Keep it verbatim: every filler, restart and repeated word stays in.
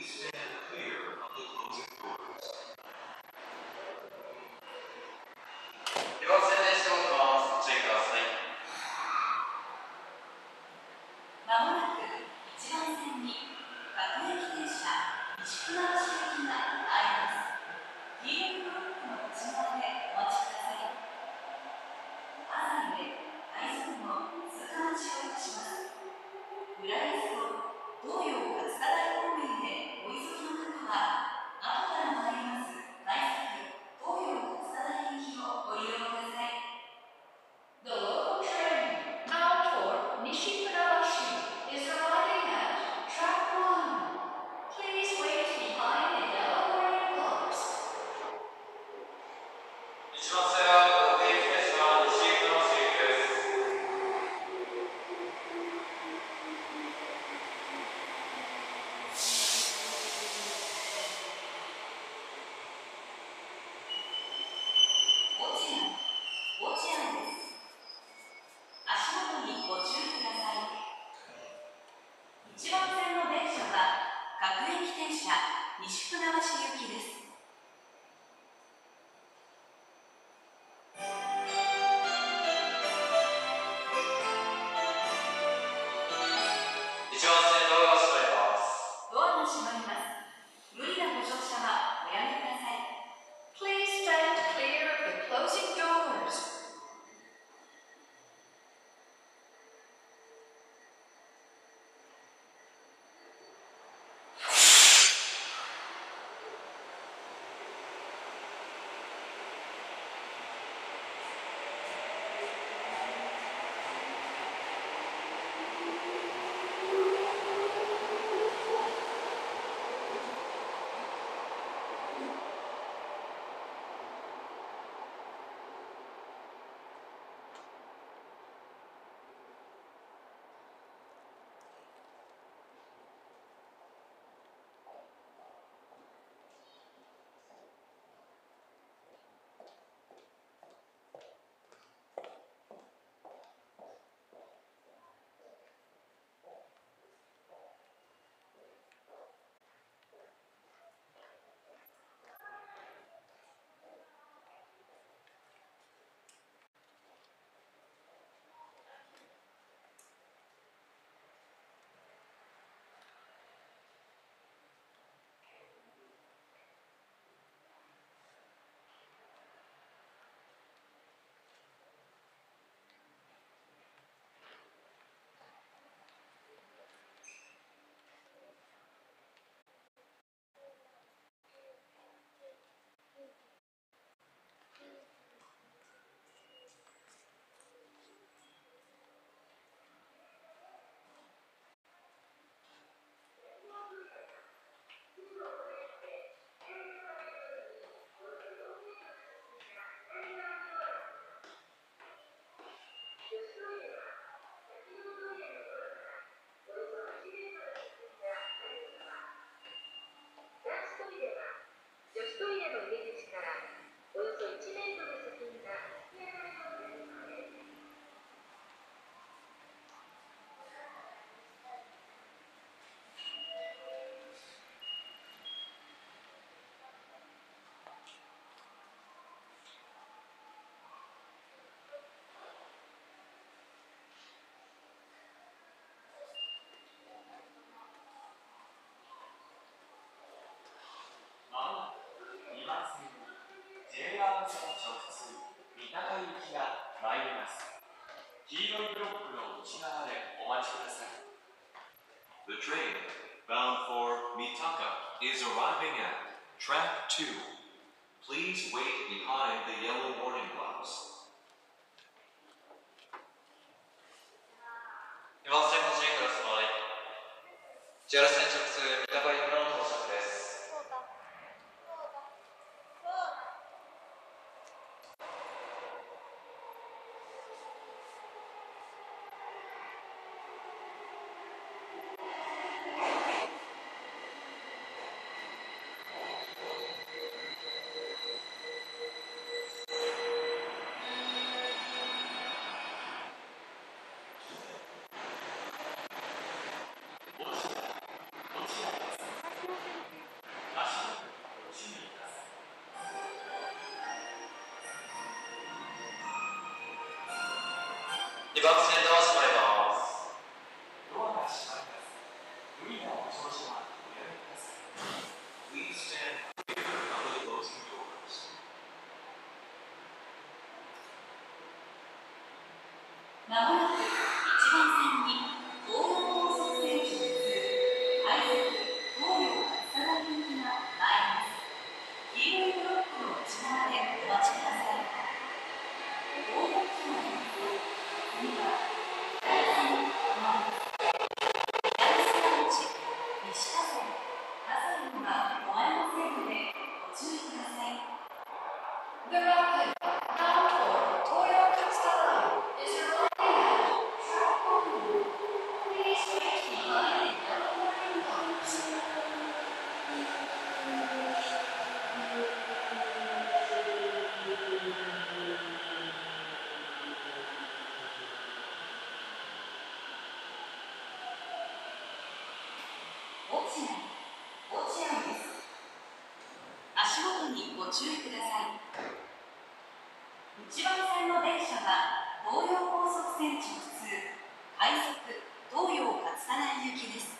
The train, bound for Mitaka, is arriving at track two. Please wait behind the yellow warning lights. にばん線ご注意ください。ジェラ線直通三鷹インフラの到着です。 起爆線ドア閉まります。 ドアが閉まります。無理なお調子はおやめください。Please stand clear of the closing doors. まもなく一番線に東洋高速線直通快速東洋勝田行きが参ります。黄色いブロックの内側でお待ちください。大木橋の次は第三に止まります。八重洲口、西河線、葛西が止まりませんのでご注意ください。The rapid bound for Toyo Katsuta Line is arriving at track one. Please wait behind the yellow warning lights. 落合、落合です。足元にご注意ください。一番線の電車は東洋高速線直通快速東洋勝田台行きです。